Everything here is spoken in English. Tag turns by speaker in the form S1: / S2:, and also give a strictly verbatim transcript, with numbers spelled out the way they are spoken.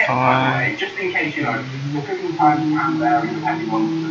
S1: By the way, just in case you know, the cooking times can vary depending on